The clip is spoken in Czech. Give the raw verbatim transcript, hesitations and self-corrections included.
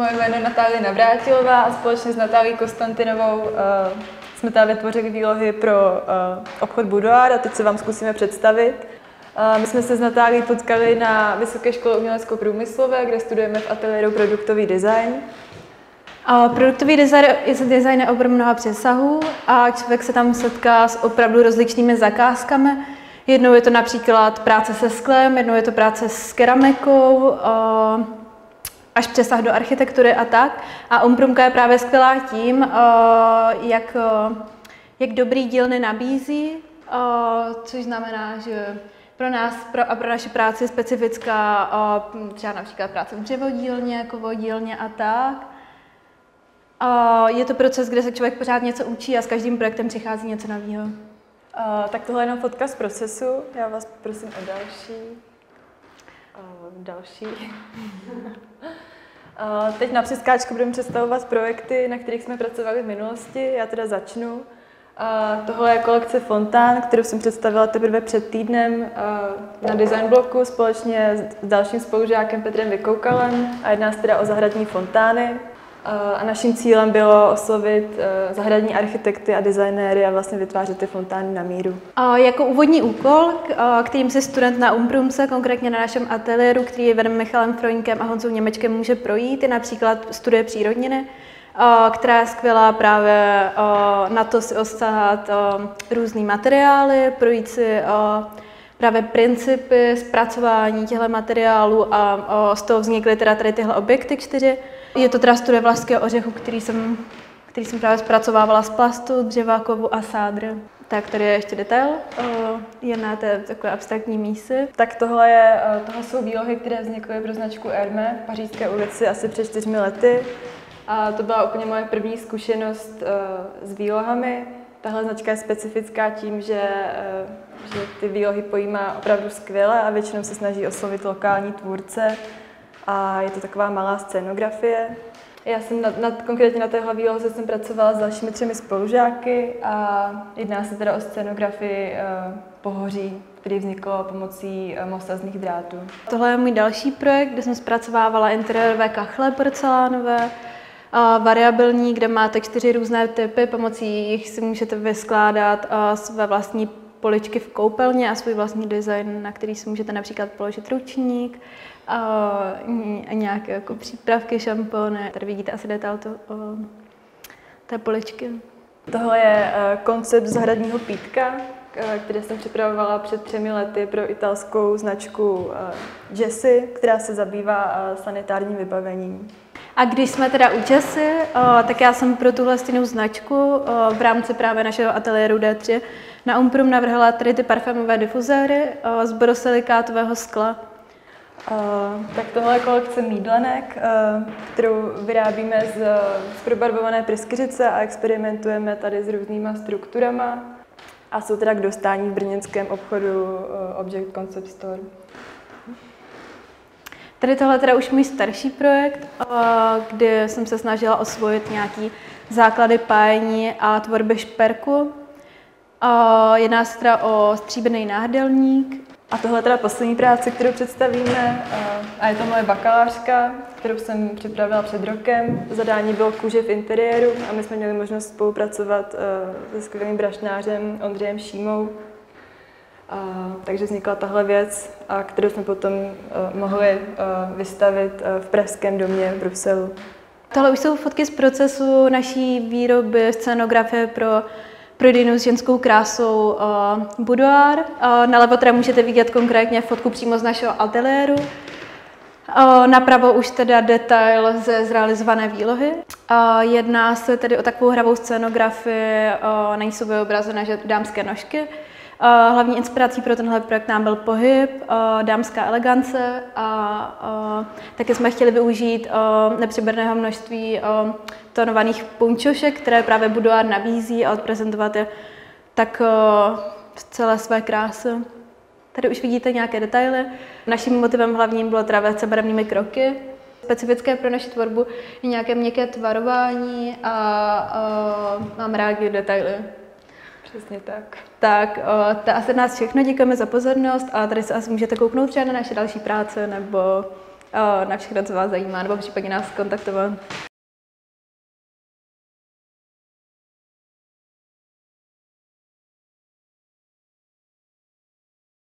moje jméno Natálie Navrátilová a společně s Natálií Konstantinovou uh, jsme tady vytvořili výlohy pro uh, obchod Boudoir a teď se vám zkusíme představit. Uh, my jsme se s Natálií potkali na Vysoké škole umělecko-průmyslové, kde studujeme v ateliéru produktový design. A produktový design je design na obor mnoha přesahů a člověk se tam setká s opravdu rozličnými zakázkami. Jednou je to například práce se sklem, jednou je to práce s keramikou, až přesah do architektury a tak. A Umprumka je právě skvělá tím, jak, jak dobrý dílny nabízí, což znamená, že pro nás pro, a pro naši práci je specifická třeba například práce v dřevodílně, kovodílně a tak. Je to proces, kde se člověk pořád něco učí a s každým projektem přichází něco nového. Uh, tak tohle je jenom fotka z procesu. Já vás prosím o další. Uh, další. uh, teď na přeskáčku budeme představovat projekty, na kterých jsme pracovali v minulosti. Já teda začnu. Uh, tohle je kolekce fontán, kterou jsem představila teprve před týdnem uh, na design bloku společně s dalším spolužákem Petrem Vykoukalem. A jedná se teda o zahradní fontány. A naším cílem bylo oslovit zahradní architekty a designéry a vlastně vytvářet ty fontány na míru. A jako úvodní úkol, kterým si student na Umprumce, konkrétně na našem ateliéru, který je veden Michalem Freundkem a Honzou Němečkem, může projít, je například studie přírodniny, která je skvělá právě na to si osahat různý materiály, projít si právě principy zpracování těchto materiálů a z toho vznikly teda tady tyhle objekty čtyři. Je to teda studie vlašského ořechu, který jsem, který jsem právě zpracovávala z plastu, dřeva, kovu a sádry. Tak tady je ještě detail, jedná to takové abstraktní mísy. Tak tohle, je, tohle jsou výlohy, které vznikly pro značku Hermès v Pařížské ulici asi před čtyřmi lety. A to byla úplně moje první zkušenost s výlohami. Tahle značka je specifická tím, že, že ty výlohy pojímá opravdu skvěle a většinou se snaží oslovit lokální tvůrce. A je to taková malá scénografie. Já jsem na, na, konkrétně na téhle výloze jsem pracovala s dalšími třemi spolužáky a jedná se teda o scénografii uh, pohoří, který vzniklo pomocí uh, mostazných drátů. Tohle je můj další projekt, kde jsem zpracovávala interiérové kachle porcelánové, uh, variabilní, kde máte čtyři různé typy, pomocí jich si můžete vyskládat uh, své vlastní poličky v koupelně a svůj vlastní design, na který si můžete například položit ručník, a nějaké jako přípravky, šampony. Tady vidíte asi detail to, o, té poličky. Tohle je uh, koncept zahradního pítka, který jsem připravovala před třemi lety pro italskou značku uh, Jessie, která se zabývá uh, sanitárním vybavením. A když jsme teda u Jessie, uh, tak já jsem pro tuhle stejnou značku uh, v rámci právě našeho ateliéru D tři na Umprum navrhla tady ty parfémové difuzéry uh, z borosilikátového skla. Uh, tak tohle je kolekce mýdlenek, uh, kterou vyrábíme z, z probarvované pryskyřice a experimentujeme tady s různýma strukturama a jsou teda k dostání v brněnském obchodu uh, Object Concept Store. Tady tohle je teda už můj starší projekt, uh, kdy jsem se snažila osvojit nějaký základy pájení a tvorby šperku. Uh, jedná se teda o stříbrný náhrdelník. A tohle je teda poslední práce, kterou představíme, a je to moje bakalářka, kterou jsem připravila před rokem. Zadání bylo kůže v interiéru a my jsme měli možnost spolupracovat se skvělým brašnářem Ondřejem Šímou. A, takže vznikla tahle věc, a kterou jsme potom mohli vystavit v Pražském domě v Bruselu. Tohle už jsou fotky z procesu naší výroby scénografie pro prodejnu s ženskou krásou uh, Boudoir. Uh, nalevo teda můžete vidět konkrétně fotku přímo z našeho ateliéru. Uh, napravo už teda detail ze zrealizované výlohy. Uh, jedná se tedy o takovou hravou scénografii, uh, na ní jsou vyobrazeny dámské nožky. Uh, hlavní inspirací pro tenhle projekt nám byl pohyb, uh, dámská elegance a uh, také jsme chtěli využít uh, nepřeberného množství uh, tonovaných punčošek, které právě Boudoir nabízí a odprezentovat je tak uh, v celé své kráse. Tady už vidíte nějaké detaily. Naším motivem hlavním bylo teda velice barevnými kroky. Specifické pro naši tvorbu je nějaké měkké tvarování a uh, mám rádi detaily. Přesně tak. Tak, o, to asi nás všechno, děkujeme za pozornost a tady se asi můžete kouknout třeba na naše další práce nebo na všechno, co vás zajímá, nebo případně nás kontaktovat.